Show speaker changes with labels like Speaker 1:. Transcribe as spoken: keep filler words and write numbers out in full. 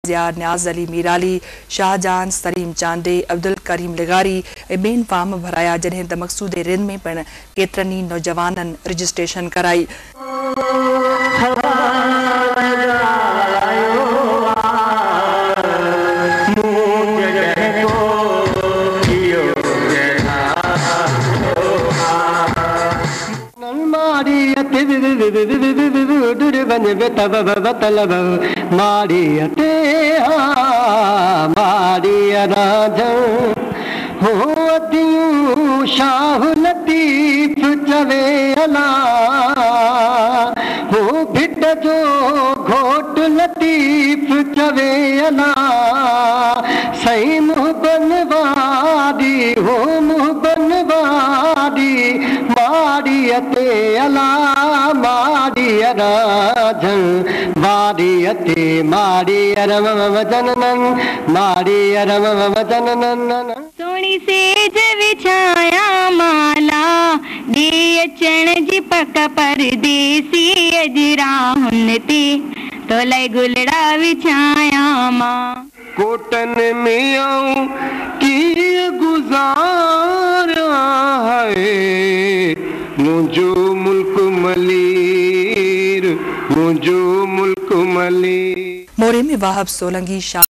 Speaker 1: Ziyad, Niaz Ali Mirali, Shahjahan, Salim Chande, Abdul Karim लिगारी ॿियनि form भराया, जॾहिं त मक़सूद रिंद में पिणु केतिरनि नौजवाननि रजिस्ट्रेशन कराई।
Speaker 2: शाह लतीफ चवे अला हो भिट जो घोट लतीफ चवे अला सही मुहबन वादी हो मुहबन वादी मारियते अला मारिय राजन मारियते मारिय रम जननन मारिय रम जननन
Speaker 3: सोनी सेज विछाया माला दे अचण जी पक परदेसी अजरा हुनती तो लय गुलड़ा विछाया मां
Speaker 2: कोटन में आऊं की गुजारा है मुझो मुल्क मलीर मुझो मुल्क मलीर।
Speaker 1: मोरे में वाहब सोलंगी शाह